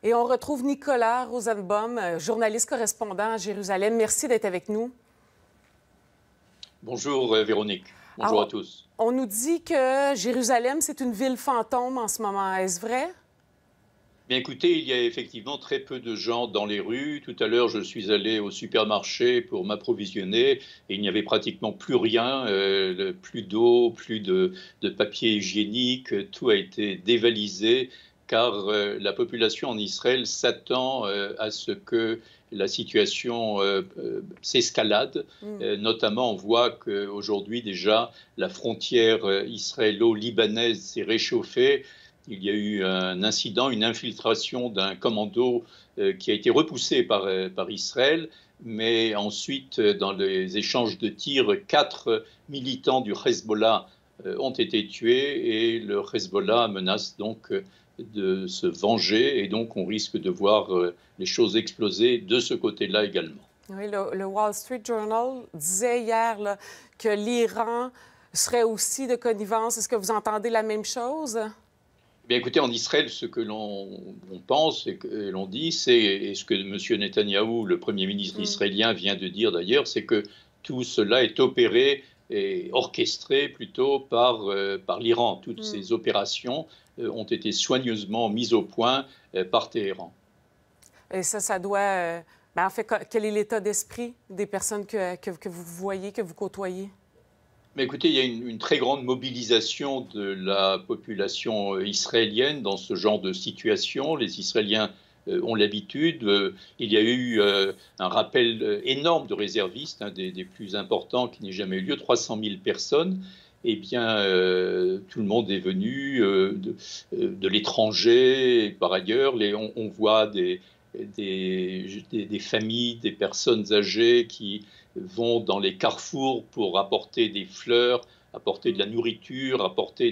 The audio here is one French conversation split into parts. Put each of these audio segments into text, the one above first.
Et on retrouve Nicolas Rosenbaum, journaliste correspondant à Jérusalem. Merci d'être avec nous. Bonjour Véronique. Bonjour à Alors, tous. on nous dit que Jérusalem, c'est une ville fantôme en ce moment. Est-ce vrai? Bien écoutez, il y a effectivement très peu de gens dans les rues. Tout à l'heure, je suis allé au supermarché pour m'approvisionner et il n'y avait pratiquement plus rien, plus d'eau, plus de papier hygiénique. Tout a été dévalisé car la population en Israël s'attend à ce que la situation s'escalade. Mm. Notamment, on voit qu'aujourd'hui déjà, la frontière israélo-libanaise s'est réchauffée. Il y a eu un incident, une infiltration d'un commando qui a été repoussé par Israël, mais ensuite, dans les échanges de tirs, 4 militants du Hezbollah ont été tués et le Hezbollah menace donc de se venger et donc on risque de voir les choses exploser de ce côté-là également. Oui, le Wall Street Journal disait hier là, que l'Iran serait aussi de connivence. Est-ce que vous entendez la même chose? Eh bien, écoutez, en Israël, ce que l'on pense et que l'on dit, et ce que M. Netanyahou, le Premier ministre israélien, vient de dire d'ailleurs, c'est que tout cela est opéré et orchestré plutôt par l'Iran. Toutes ces opérations ont été soigneusement mises au point par Téhéran. Et ça doit... en fait, quel est l'état d'esprit des personnes que vous voyez, que vous côtoyez? Mais écoutez, il y a une très grande mobilisation de la population israélienne dans ce genre de situation. Les Israéliens ont l'habitude. Il y a eu un rappel énorme de réservistes, un des plus importants qui n'ait jamais eu lieu, 300 000 personnes. Eh bien, tout le monde est venu de l'étranger. Par ailleurs, on voit des familles, des personnes âgées qui vont dans les carrefours pour apporter des fleurs, apporter de la nourriture, apporter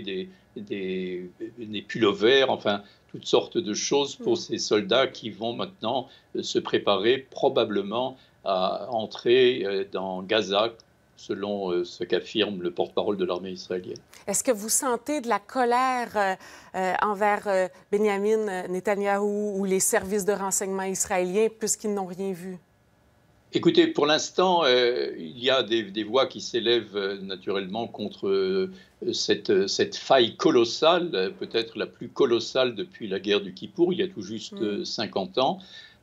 des pullovers, enfin toutes sortes de choses pour ces soldats qui vont maintenant se préparer probablement à entrer dans Gaza, selon ce qu'affirme le porte-parole de l'armée israélienne. Est-ce que vous sentez de la colère envers Benjamin Netanyahou ou les services de renseignement israéliens puisqu'ils n'ont rien vu? Écoutez, pour l'instant, il y a des voix qui s'élèvent naturellement contre cette faille colossale, peut-être la plus colossale depuis la guerre du Kippour, il y a tout juste 50 ans.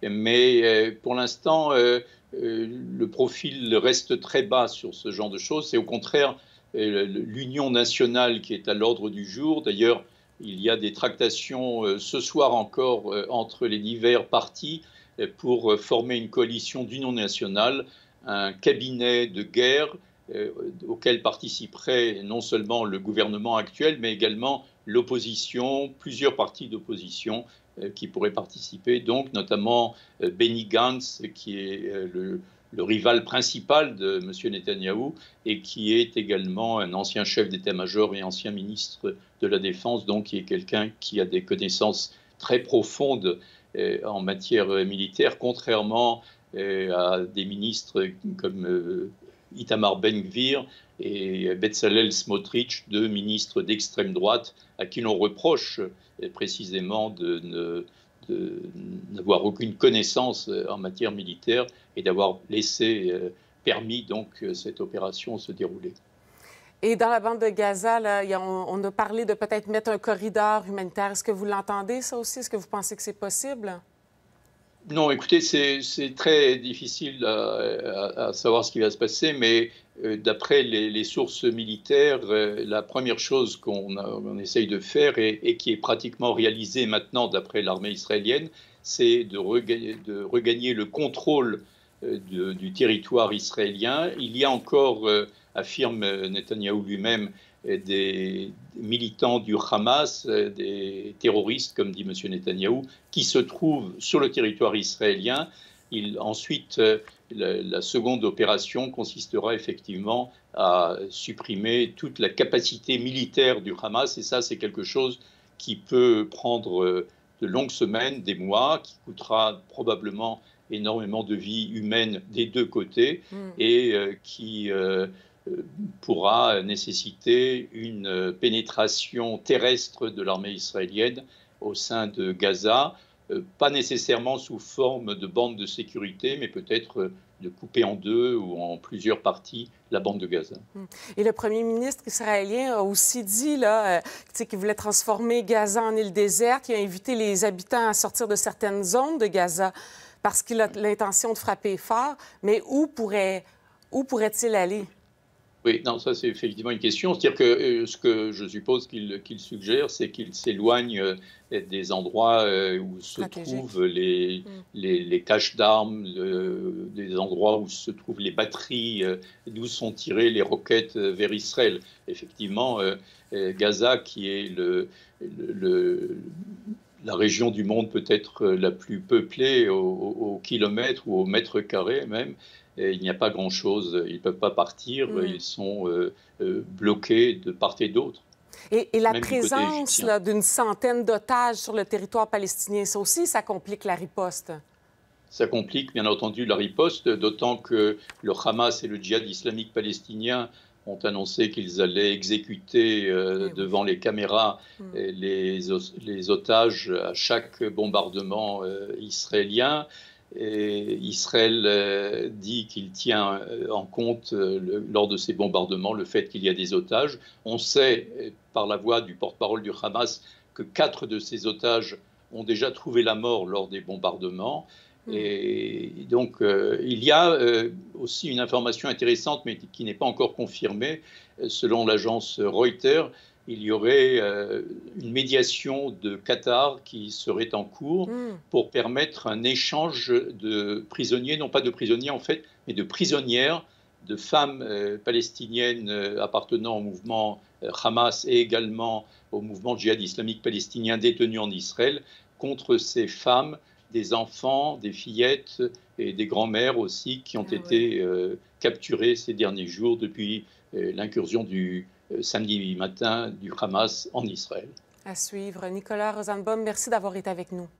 Mais pour l'instant, le profil reste très bas sur ce genre de choses. C'est au contraire l'union nationale qui est à l'ordre du jour. D'ailleurs, il y a des tractations ce soir encore entre les divers partis pour former une coalition d'union nationale, un cabinet de guerre auquel participerait non seulement le gouvernement actuel, mais également l'opposition, plusieurs partis d'opposition qui pourraient participer, donc notamment Benny Gantz, qui est le rival principal de M. Netanyahou et qui est également un ancien chef d'état-major et ancien ministre de la Défense, donc qui est quelqu'un qui a des connaissances très profondes en matière militaire, contrairement à des ministres comme Itamar Ben-Gvir et Bezalel Smotrich, deux ministres d'extrême droite à qui l'on reproche précisément de n'avoir aucune connaissance en matière militaire et d'avoir permis donc cette opération se dérouler. Et dans la bande de Gaza, là, on a parlé de peut-être mettre un corridor humanitaire. Est-ce que vous l'entendez, ça aussi? Est-ce que vous pensez que c'est possible? Non, écoutez, c'est très difficile à savoir ce qui va se passer, mais d'après les sources militaires, la première chose qu'on essaye de faire et qui est pratiquement réalisée maintenant d'après l'armée israélienne, c'est de regagner le contrôle du territoire israélien. Il y a encore, affirme Netanyahou lui-même, des militants du Hamas, des terroristes, comme dit M. Netanyahou, qui se trouvent sur le territoire israélien. Ensuite, la seconde opération consistera effectivement à supprimer toute la capacité militaire du Hamas. Et ça, c'est quelque chose qui peut prendre de longues semaines, des mois, qui coûtera probablement énormément de vies humaines des deux côtés et qui pourra nécessiter une pénétration terrestre de l'armée israélienne au sein de Gaza. pas nécessairement sous forme de bande de sécurité, mais peut-être de couper en deux ou en plusieurs parties la bande de Gaza. Et le premier ministre israélien a aussi dit là, qu'il voulait transformer Gaza en île déserte. Il a invité les habitants à sortir de certaines zones de Gaza parce qu'il a l'intention de frapper fort. Mais où pourrait-il aller? Oui, non, ça c'est effectivement une question. C'est-à-dire que ce que je suppose qu'il suggère, c'est qu'il s'éloigne des endroits où se trouvent les caches d'armes, des endroits où se trouvent les batteries, d'où sont tirées les roquettes vers Israël. Effectivement, Gaza, qui est la région du monde peut-être la plus peuplée au kilomètre ou au mètre carré même, il n'y a pas grand-chose. Ils ne peuvent pas partir. Ils sont bloqués de part et d'autre. Et la présence d'une centaine d'otages sur le territoire palestinien, ça aussi, ça complique la riposte. Ça complique, bien entendu, la riposte, d'autant que le Hamas et le djihad islamique palestinien ont annoncé qu'ils allaient exécuter devant les caméras les otages à chaque bombardement israélien. Et Israël dit qu'il tient en compte, lors de ces bombardements, le fait qu'il y a des otages. On sait, par la voix du porte-parole du Hamas, que 4 de ces otages ont déjà trouvé la mort lors des bombardements. Et donc, il y a aussi une information intéressante, mais qui n'est pas encore confirmée. Selon l'agence Reuters, il y aurait une médiation de Qatar qui serait en cours pour permettre un échange de prisonniers, non pas de prisonniers en fait, mais de prisonnières, de femmes palestiniennes appartenant au mouvement Hamas et également au mouvement djihad islamique palestinien détenu en Israël, contre ces femmes, des enfants, des fillettes et des grands-mères aussi qui ont été capturées ces derniers jours depuis l'incursion du samedi matin du Hamas en Israël. À suivre. Nicolas Rosenbaum, merci d'avoir été avec nous.